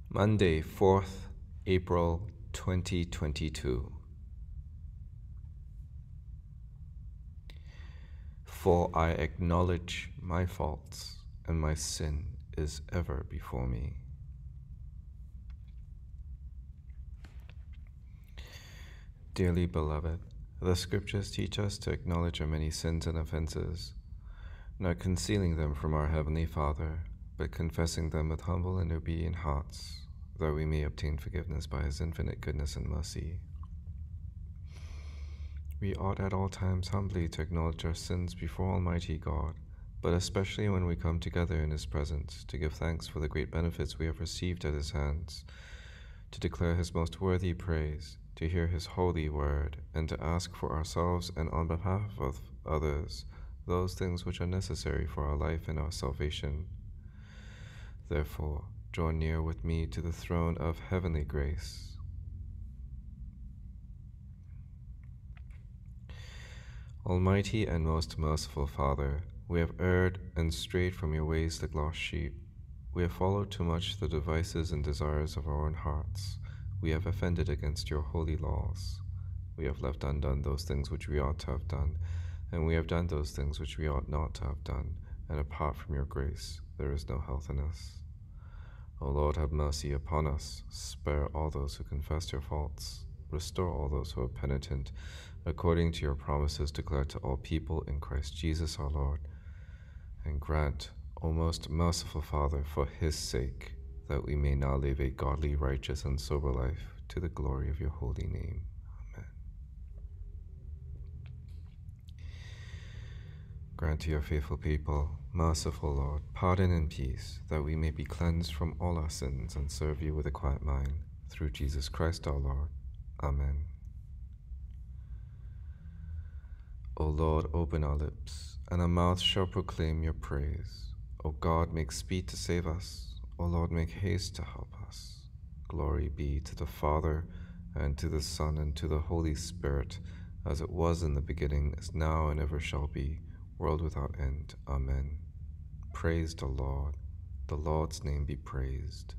Monday, 4th April 2022. For I acknowledge my faults, and my sin is ever before me. Dearly beloved, the Scriptures teach us to acknowledge our many sins and offenses, not concealing them from our Heavenly Father, but confessing them with humble and obedient hearts, that we may obtain forgiveness by His infinite goodness and mercy. We ought at all times humbly to acknowledge our sins before Almighty God, but especially when we come together in His presence, to give thanks for the great benefits we have received at His hands, to declare His most worthy praise, to hear His holy word, and to ask for ourselves and on behalf of others those things which are necessary for our life and our salvation. Therefore, draw near with me to the throne of heavenly grace. Almighty and most merciful Father, we have erred and strayed from your ways like lost sheep. We have followed too much the devices and desires of our own hearts. We have offended against your holy laws. We have left undone those things which we ought to have done, and we have done those things which we ought not to have done, and apart from your grace, there is no health in us. O Lord, have mercy upon us. Spare all those who confess their faults. Restore all those who are penitent, according to your promises declared to all people in Christ Jesus our Lord. And grant, O most merciful Father, for His sake, that we may now live a godly, righteous, and sober life, to the glory of your holy name. Amen. Grant to your faithful people, merciful Lord, pardon and peace, that we may be cleansed from all our sins and serve you with a quiet mind, through Jesus Christ our Lord. Amen. O Lord, open our lips, and our mouths shall proclaim your praise. O God, make speed to save us. O Lord, make haste to help us. Glory be to the Father, and to the Son, and to the Holy Spirit, as it was in the beginning, is now, and ever shall be, world without end. Amen. Praise the Lord. The Lord's name be praised.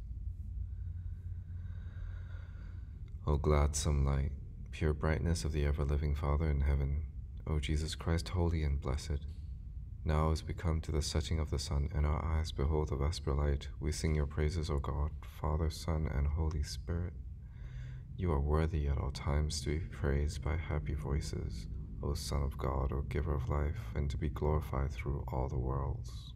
O gladsome light, pure brightness of the ever-living Father in heaven, O Jesus Christ, holy and blessed, now as we come to the setting of the sun, and our eyes behold the vesper light, we sing your praises, O God, Father, Son, and Holy Spirit. You are worthy at all times to be praised by happy voices, O Son of God, O Giver of life, and to be glorified through all the worlds.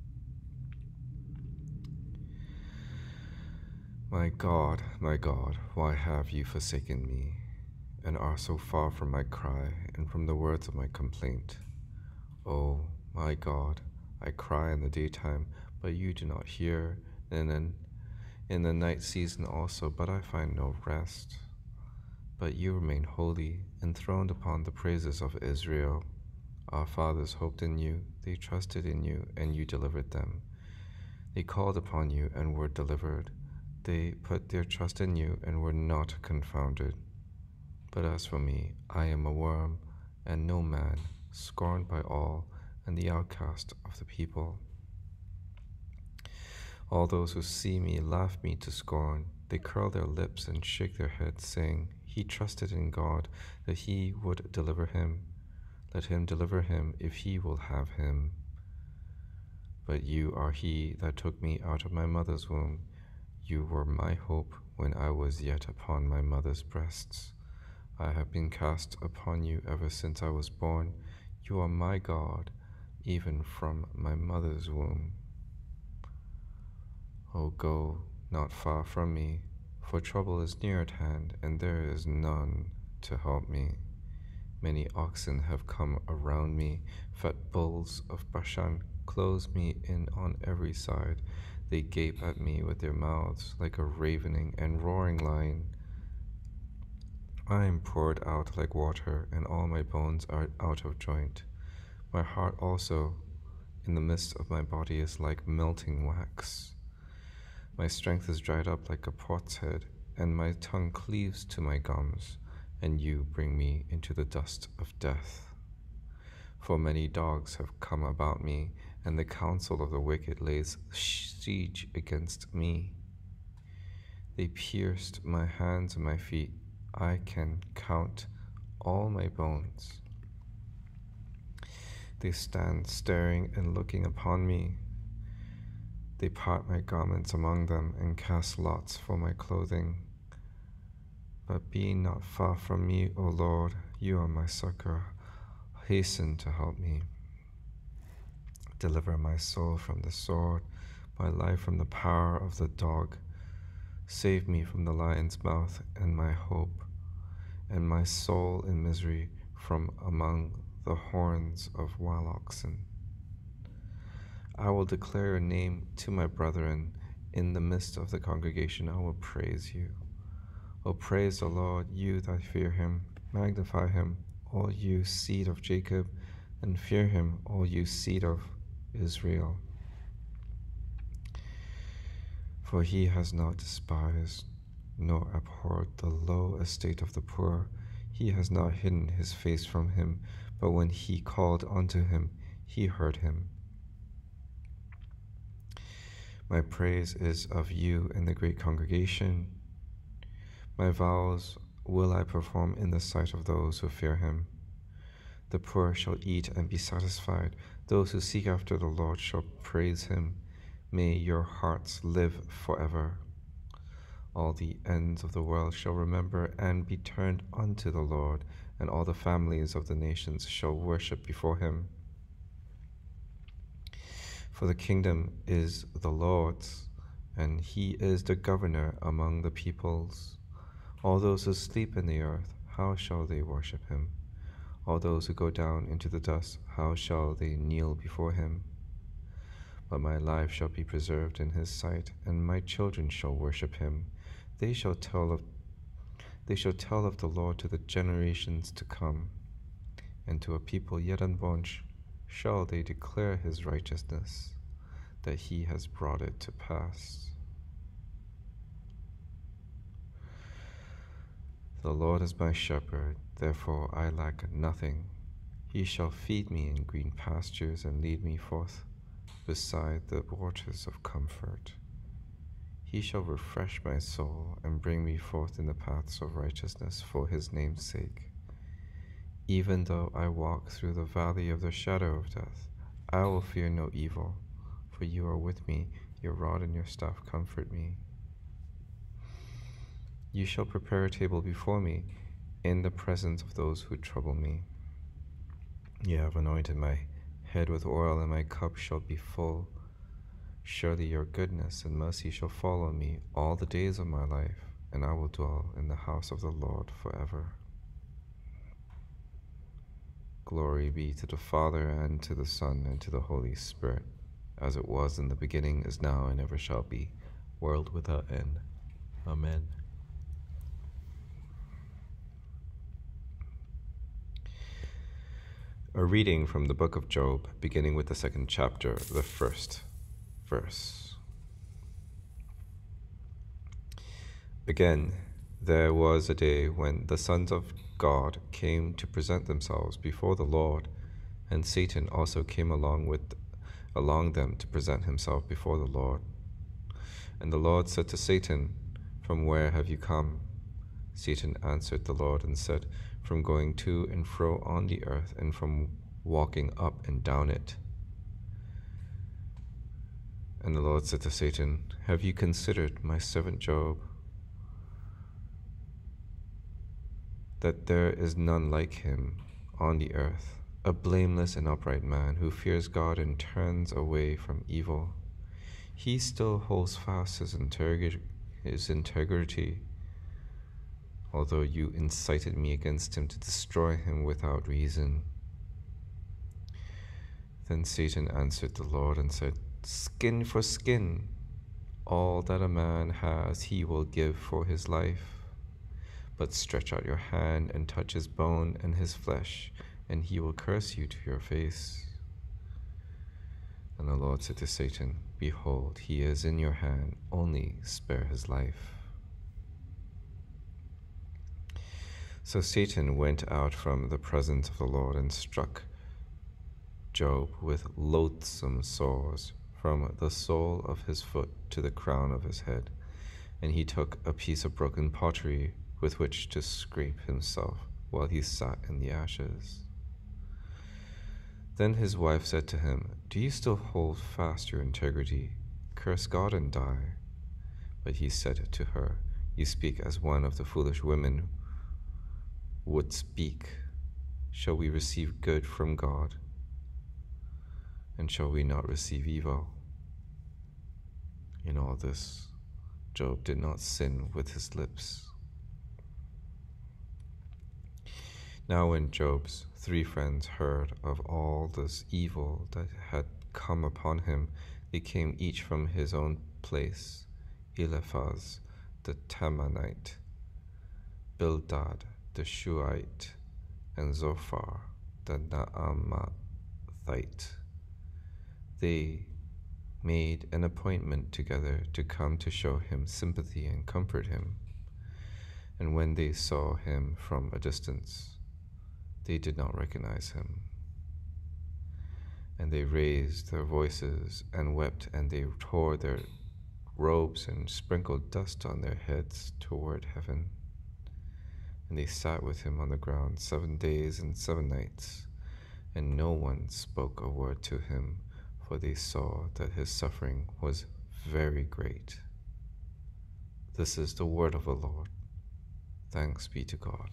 My God, why have you forsaken me, and are so far from my cry, and from the words of my complaint? O my God, I cry in the daytime, but you do not hear, and in the night season also, but I find no rest. But you remain holy, enthroned upon the praises of Israel. Our fathers hoped in you, they trusted in you, and you delivered them. They called upon you and were delivered. They put their trust in you and were not confounded. But as for me, I am a worm and no man, scorned by all, and the outcast of the people. All those who see me laugh me to scorn. They curl their lips and shake their heads, saying, He trusted in God, that He would deliver him. Let Him deliver him, if He will have him. But you are He that took me out of my mother's womb. You were my hope when I was yet upon my mother's breasts. I have been cast upon you ever since I was born. You are my God, even from my mother's womb. O go not far from me, for trouble is near at hand, and there is none to help me. Many oxen have come around me, fat bulls of Bashan close me in on every side. They gape at me with their mouths like a ravening and roaring lion. I am poured out like water, and all my bones are out of joint. My heart also in the midst of my body is like melting wax. My strength is dried up like a pot's head, and my tongue cleaves to my gums, and you bring me into the dust of death. For many dogs have come about me, and the counsel of the wicked lays siege against me. They pierced my hands and my feet. I can count all my bones. They stand staring and looking upon me. They part my garments among them and cast lots for my clothing. But be not far from me, O Lord, you are my succor. Hasten to help me. Deliver my soul from the sword, my life from the power of the dog. Save me from the lion's mouth and my hope, and my soul in misery from among the horns of wild oxen. I will declare your name to my brethren. In the midst of the congregation I will praise you. O praise the Lord, you that fear him. Magnify him, all you seed of Jacob, and fear him, all you seed of Israel. For he has not despised nor abhorred the low estate of the poor. He has not hidden his face from him, but when he called unto him, he heard him. My praise is of you in the great congregation. My vows will I perform in the sight of those who fear him. The poor shall eat and be satisfied. Those who seek after the Lord shall praise him. May your hearts live forever. All the ends of the world shall remember and be turned unto the Lord, and all the families of the nations shall worship before him. For the kingdom is the Lord's, and he is the governor among the peoples. All those who sleep in the earth, how shall they worship him? All those who go down into the dust, how shall they kneel before him? But my life shall be preserved in his sight, and my children shall worship him. They shall tell of the Lord to the generations to come, and to a people yet unborn shall they declare his righteousness, that he has brought it to pass. The Lord is my shepherd, therefore I lack nothing. He shall feed me in green pastures and lead me forth beside the waters of comfort. He shall refresh my soul and bring me forth in the paths of righteousness for his name's sake. Even though I walk through the valley of the shadow of death, I will fear no evil, for you are with me, your rod and your staff comfort me. You shall prepare a table before me in the presence of those who trouble me. You have anointed my head with oil, and my cup shall be full. Surely your goodness and mercy shall follow me all the days of my life, and I will dwell in the house of the Lord forever. Glory be to the Father, and to the Son, and to the Holy Spirit, as it was in the beginning, is now, and ever shall be, world without end. Amen. A reading from the book of Job, beginning with the 2nd chapter, the 1st verse. Again, there was a day when the sons of God came to present themselves before the Lord, and Satan also came along them to present himself before the Lord. And the Lord said to Satan, "From where have you come?" Satan answered the Lord and said, "From going to and fro on the earth, and from walking up and down it." And the Lord said to Satan, "Have you considered my servant Job, that there is none like him on the earth, a blameless and upright man who fears God and turns away from evil? He still holds fast his integrity, although you incited me against him to destroy him without reason." Then Satan answered the Lord and said, "Skin for skin. All that a man has he will give for his life. But stretch out your hand and touch his bone and his flesh, and he will curse you to your face." And the Lord said to Satan, "Behold, he is in your hand, only spare his life." So Satan went out from the presence of the Lord and struck Job with loathsome sores from the sole of his foot to the crown of his head. And he took a piece of broken pottery with which to scrape himself while he sat in the ashes. Then his wife said to him, "Do you still hold fast your integrity? Curse God and die." But he said to her, "You speak as one of the foolish women would speak. Shall we receive good from God? And shall we not receive evil?" In all this, Job did not sin with his lips. Now when Job's 3 friends heard of all this evil that had come upon him, they came each from his own place: Eliphaz the Temanite, Bildad the Shuhite, and Zophar the Naamathite. They made an appointment together to come to show him sympathy and comfort him. And when they saw him from a distance, they did not recognize him. And they raised their voices and wept, and they tore their robes and sprinkled dust on their heads toward heaven. And they sat with him on the ground 7 days and 7 nights, and no one spoke a word to him, for they saw that his suffering was very great. This is the word of the Lord. Thanks be to God.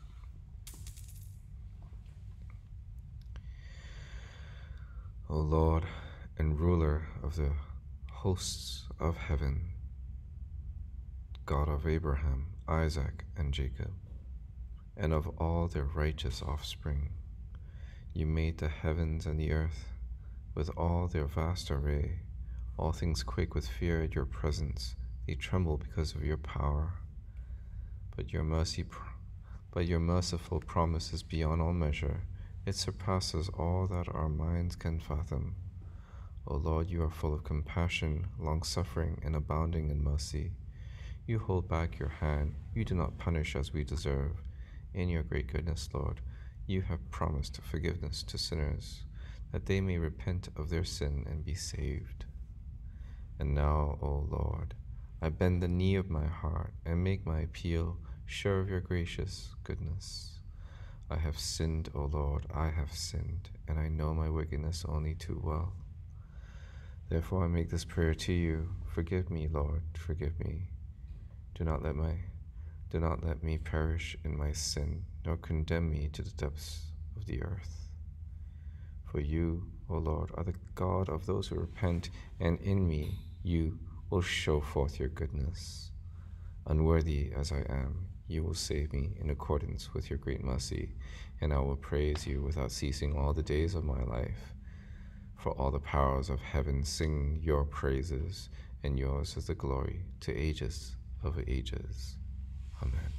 O Lord and ruler of the hosts of heaven, God of Abraham, Isaac, and Jacob, and of all their righteous offspring, you made the heavens and the earth with all their vast array. All things quake with fear at your presence. They tremble because of your power. But your merciful promise is beyond all measure. It surpasses all that our minds can fathom. O Lord, you are full of compassion, long-suffering, and abounding in mercy. You hold back your hand. You do not punish as we deserve. In your great goodness, Lord, you have promised forgiveness to sinners, that they may repent of their sin and be saved. And now, O Lord, I bend the knee of my heart and make my appeal, sure of your gracious goodness. I have sinned, O Lord, I have sinned, and I know my wickedness only too well. Therefore I make this prayer to you: forgive me, Lord, forgive me. Do not let me perish in my sin, nor condemn me to the depths of the earth. For you, O Lord, are the God of those who repent, and in me you will show forth your goodness. Unworthy as I am, you will save me in accordance with your great mercy, and I will praise you without ceasing all the days of my life. For all the powers of heaven sing your praises, and yours is the glory to ages of ages. Amen.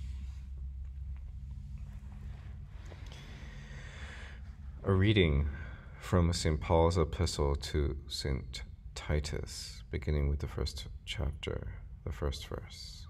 A reading from St. Paul's epistle to St. Titus, beginning with the first chapter, the first verse.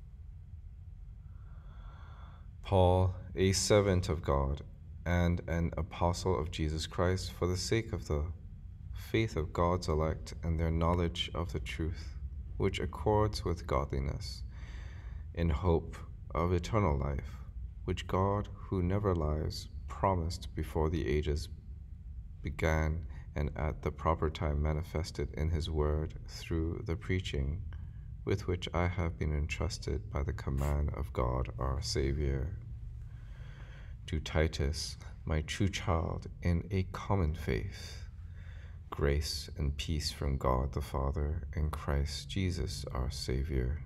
Paul, a servant of God and an apostle of Jesus Christ, for the sake of the faith of God's elect and their knowledge of the truth, which accords with godliness, in hope of eternal life, which God, who never lies, promised before the ages began, and at the proper time manifested in his word through the preaching with which I have been entrusted by the command of God our Savior. To Titus, my true child in a common faith, grace and peace from God the Father and Christ Jesus our Savior.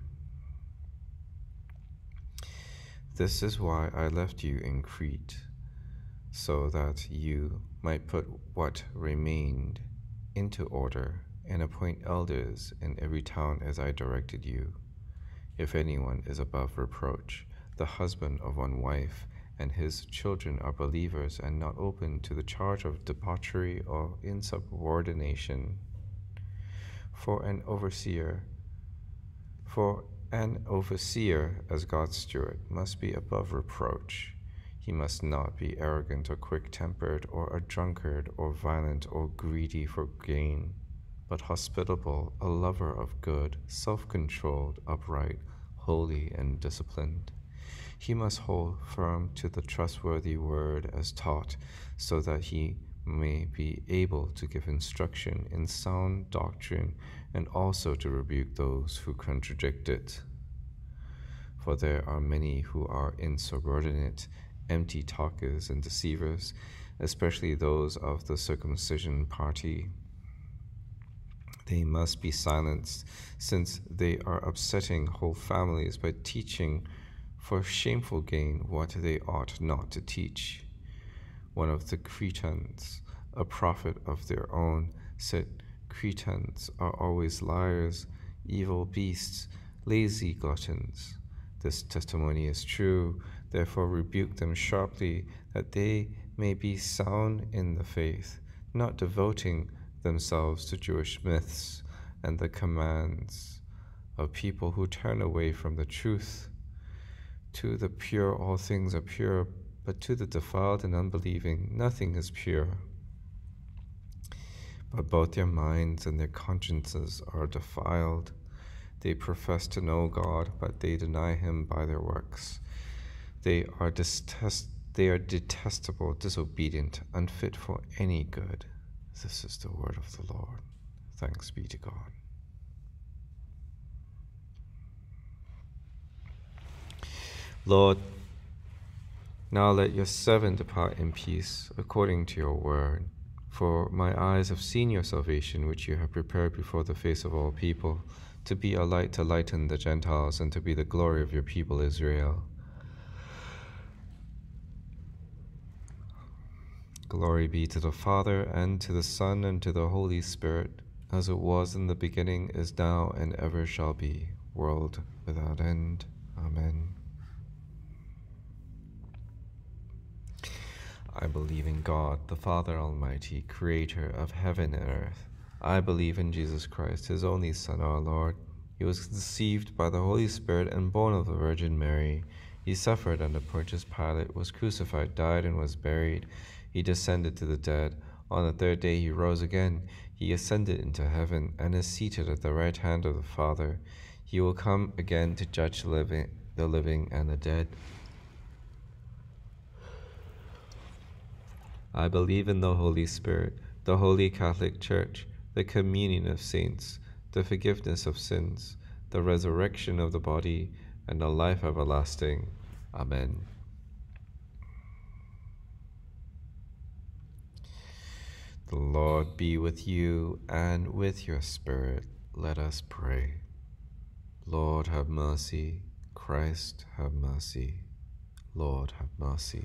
This is why I left you in Crete, so that you might put what remained into order and appoint elders in every town as I directed you. If anyone is above reproach, the husband of one wife, and his children are believers and not open to the charge of debauchery or insubordination. For an overseer as God's steward must be above reproach. He must not be arrogant or quick-tempered or a drunkard or violent or greedy for gain, but hospitable, a lover of good, self-controlled, upright, holy, and disciplined. He must hold firm to the trustworthy word as taught, so that he may be able to give instruction in sound doctrine and also to rebuke those who contradict it. For there are many who are insubordinate, empty talkers and deceivers, especially those of the circumcision party. They must be silenced, since they are upsetting whole families by teaching for shameful gain what they ought not to teach. One of the Cretans, a prophet of their own, said, "Cretans are always liars, evil beasts, lazy gluttons." This testimony is true, therefore rebuke them sharply, that they may be sound in the faith, not devoting themselves to Jewish myths and the commands of people who turn away from the truth. To the pure all things are pure, but to the defiled and unbelieving nothing is pure. But both their minds and their consciences are defiled. They profess to know God, but they deny him by their works. They are detestable, disobedient, unfit for any good. This is the word of the Lord. Thanks be to God. Lord, now let your servant depart in peace, according to your word. For my eyes have seen your salvation, which you have prepared before the face of all people, to be a light to lighten the Gentiles and to be the glory of your people Israel. Glory be to the Father, and to the Son, and to the Holy Spirit, as it was in the beginning, is now, and ever shall be, world without end. Amen. I believe in God, the Father Almighty, creator of heaven and earth. I believe in Jesus Christ, his only Son, our Lord. He was conceived by the Holy Spirit and born of the Virgin Mary. He suffered under Pontius Pilate, was crucified, died, and was buried. He descended to the dead. On the third day he rose again. He ascended into heaven and is seated at the right hand of the Father. He will come again to judge the living and the dead. I believe in the Holy Spirit, the Holy Catholic Church, the communion of saints, the forgiveness of sins, the resurrection of the body, and the life everlasting. Amen. The Lord be with you and with your spirit. Let us pray. Lord, have mercy. Christ, have mercy. Lord, have mercy.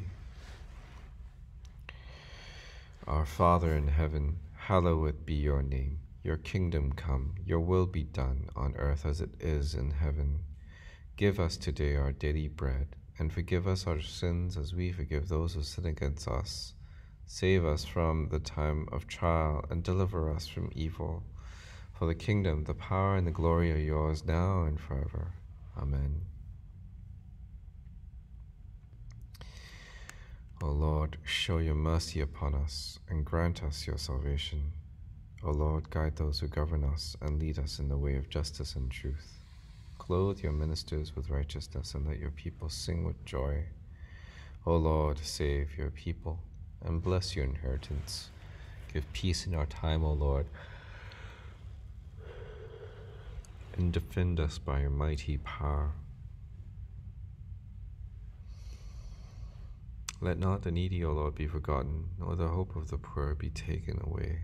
Our Father in heaven, hallowed be your name. Your kingdom come, your will be done on earth as it is in heaven. Give us today our daily bread, and forgive us our sins as we forgive those who sin against us. Save us from the time of trial, and deliver us from evil. For the kingdom, the power, and the glory are yours now and forever. Amen. O Lord, show your mercy upon us, and grant us your salvation. O Lord, guide those who govern us, and lead us in the way of justice and truth. Clothe your ministers with righteousness, and let your people sing with joy. O Lord, save your people, and bless your inheritance. Give peace in our time, O Lord, and defend us by your mighty power. Let not the needy, O Lord, be forgotten, nor the hope of the poor be taken away.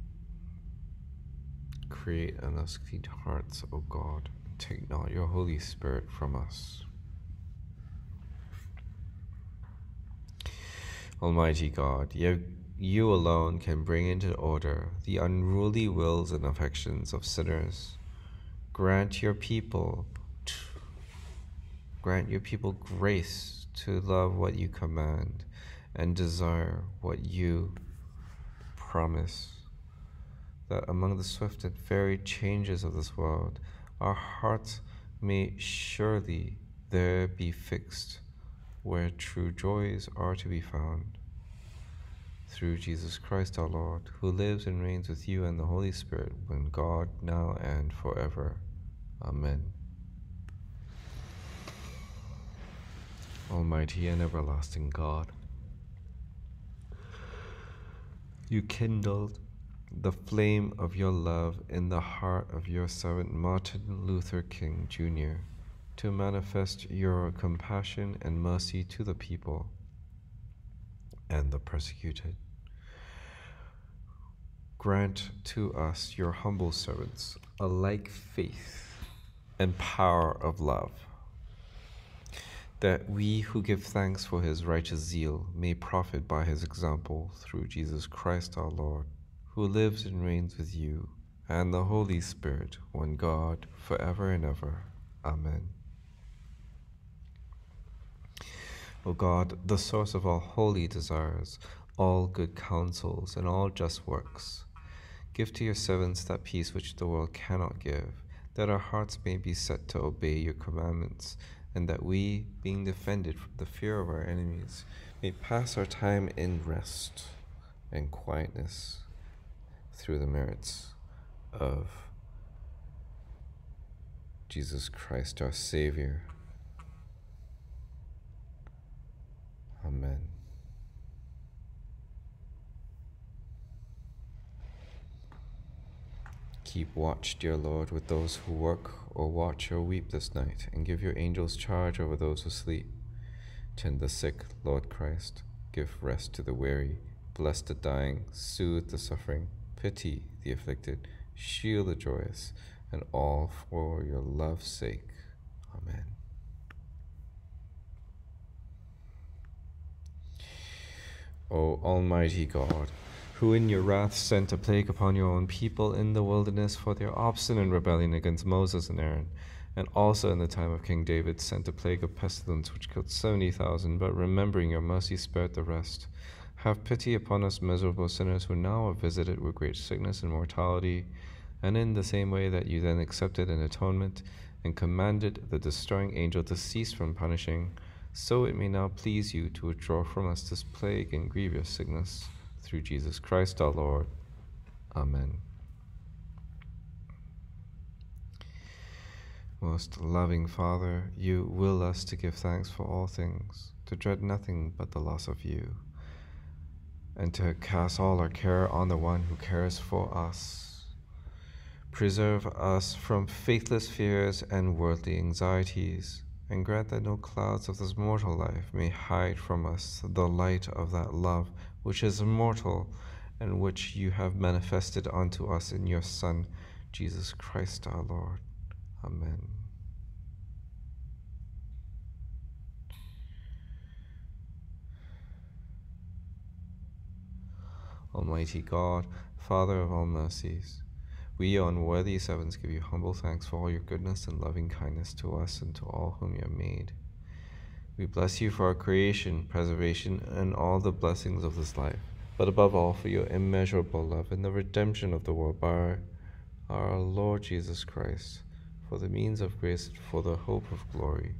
Create in us clean hearts, O God, and take not your Holy Spirit from us. Almighty God, you alone can bring into order the unruly wills and affections of sinners. Grant your people grace to love what you command and desire what you promise, that among the swift and varied changes of this world, our hearts may surely there be fixed where true joys are to be found. through Jesus Christ our Lord, who lives and reigns with you and the Holy Spirit, one God, now and forever. Amen. Almighty and everlasting God, you kindled the flame of your love in the heart of your servant Martin Luther King, Jr., to manifest your compassion and mercy to the people and the persecuted. Grant to us, your humble servants, a like faith and power of love, that we who give thanks for his righteous zeal may profit by his example through Jesus Christ our Lord, who lives and reigns with you and the Holy Spirit, one God, forever and ever. Amen. O God, the source of all holy desires, all good counsels, and all just works, give to your servants that peace which the world cannot give, that our hearts may be set to obey your commandments, and that we, being defended from the fear of our enemies, may pass our time in rest and quietness through the merits of Jesus Christ, our Savior. Amen. Keep watch, dear Lord, with those who work or watch or weep this night, and give your angels charge over those who sleep. Tend the sick, Lord Christ. Give rest to the weary. Bless the dying. Soothe the suffering. Pity the afflicted. Shield the joyous. And all for your love's sake. Amen. O Almighty God, who in your wrath sent a plague upon your own people in the wilderness for their obstinate rebellion against Moses and Aaron, and also in the time of King David sent a plague of pestilence which killed 70,000, but remembering your mercy spared the rest. Have pity upon us miserable sinners who now are visited with great sickness and mortality, and in the same way that you then accepted an atonement and commanded the destroying angel to cease from punishing, so it may now please you to withdraw from us this plague and grievous sickness. Through Jesus Christ our Lord. Amen. Most loving Father, you will us to give thanks for all things, to dread nothing but the loss of you, and to cast all our care on the one who cares for us. Preserve us from faithless fears and worldly anxieties, and grant that no clouds of this mortal life may hide from us the light of that love which is immortal, and which you have manifested unto us in your Son, Jesus Christ our Lord. Amen. Almighty God, Father of all mercies, we, your unworthy servants, give you humble thanks for all your goodness and loving kindness to us and to all whom you have made. We bless you for our creation, preservation, and all the blessings of this life, but above all for your immeasurable love and the redemption of the world by our Lord Jesus Christ, for the means of grace and for the hope of glory.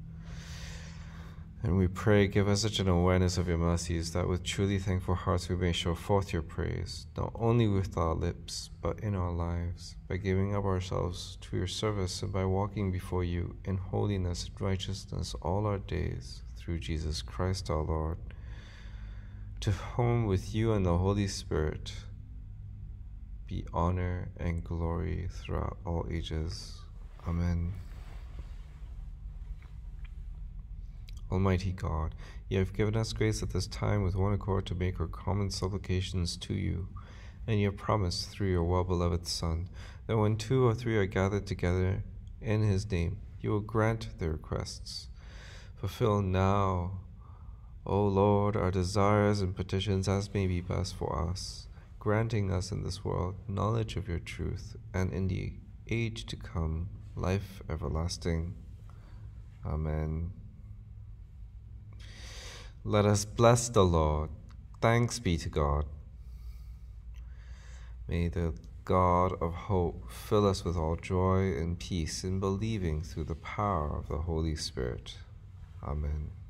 And we pray, give us such an awareness of your mercies that with truly thankful hearts we may show forth your praise, not only with our lips, but in our lives, by giving up ourselves to your service and by walking before you in holiness and righteousness all our days, through Jesus Christ our Lord, to whom with you and the Holy Spirit be honor and glory throughout all ages. Amen. Almighty God, you have given us grace at this time with one accord to make our common supplications to you, and you have promised through your well-beloved Son, that when 2 or 3 are gathered together in his name, you will grant their requests. Fulfill now, O Lord, our desires and petitions as may be best for us, granting us in this world knowledge of your truth, and in the age to come, life everlasting. Amen. Let us bless the Lord. Thanks be to God. May the God of hope fill us with all joy and peace in believing through the power of the Holy Spirit. Amen.